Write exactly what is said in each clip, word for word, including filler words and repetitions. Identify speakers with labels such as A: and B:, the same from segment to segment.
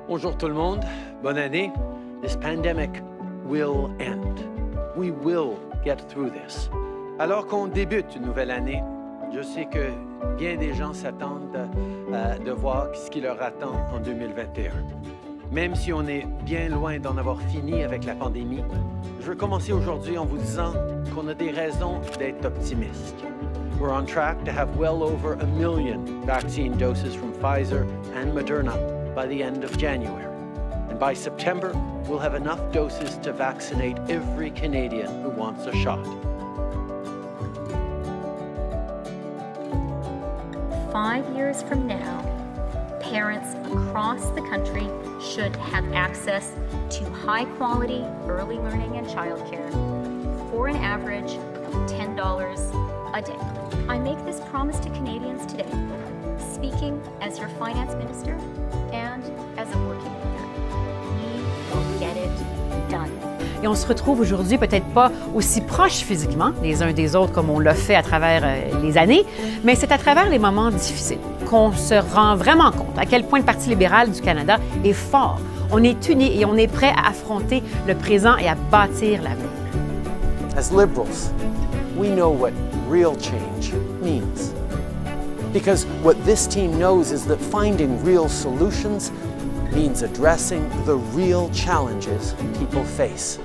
A: Bonjour tout le monde, bonne année. This pandemic will end. We will get through this. Alors qu'on débute une nouvelle année, je sais que bien des gens s'attendent euh, de voir ce qui leur attend en deux mille vingt et un. Même si on est bien loin d'en avoir fini avec la pandémie, je veux commencer aujourd'hui en vous disant qu'on a des raisons d'être optimistes. We're on track to have well over a million vaccine doses from Pfizer and Moderna by the end of January. And by September, we'll have enough doses to vaccinate every Canadian who wants a shot.
B: Five years from now, parents across the country should have access to high-quality early learning and childcare for an average of ten dollars a day. I make this promise to Canadians today, speaking as your finance minister and as a working leader. We will get it done.
C: Et on se retrouve aujourd'hui peut-être pas aussi proches physiquement les uns des autres comme on l'a fait à travers euh, les années, mais c'est à travers les moments difficiles qu'on se rend vraiment compte à quel point le Parti libéral du Canada est fort. On est unis et on est prêt à affronter le présent et à bâtir l'avenir.
A: As Liberals, we know what real change means. Because what this team knows is that finding real solutions means addressing the real challenges people face.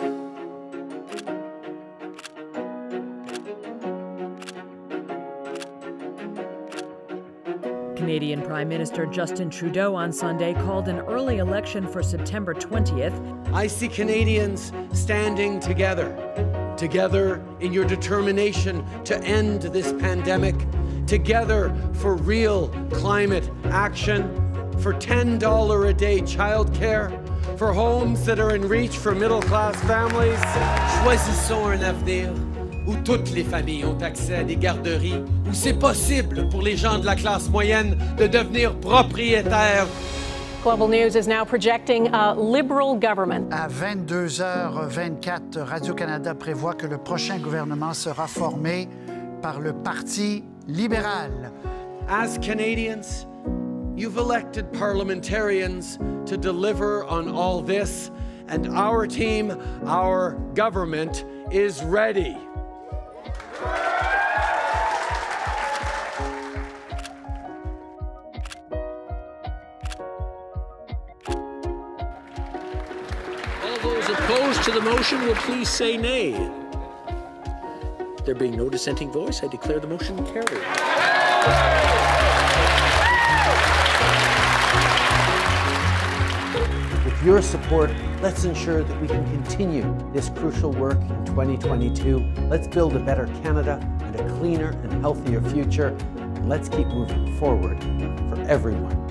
D: Canadian Prime Minister Justin Trudeau on Sunday called an early election for September twentieth.
A: I see Canadians standing together, together in your determination to end this pandemic, together for real climate action, for ten dollars a day childcare, for homes that are in reach for middle-class families. Choisissons un avenir où toutes les familles ont accès à des garderies, où c'est possible pour les gens de la classe moyenne de devenir propriétaires.
E: Global News is now projecting a Liberal government.
F: À vingt-deux heures vingt-quatre, Radio-Canada prévoit que le prochain gouvernement sera formé par le Parti libéral.
A: As Canadians, you've elected parliamentarians to deliver on all this, and our team, our government, is ready.
G: All those opposed to the motion will please say nay. There being no dissenting voice, I declare the motion carried.
A: With your support, let's ensure that we can continue this crucial work in twenty twenty-two. Let's build a better Canada and a cleaner and healthier future. And let's keep moving forward for everyone.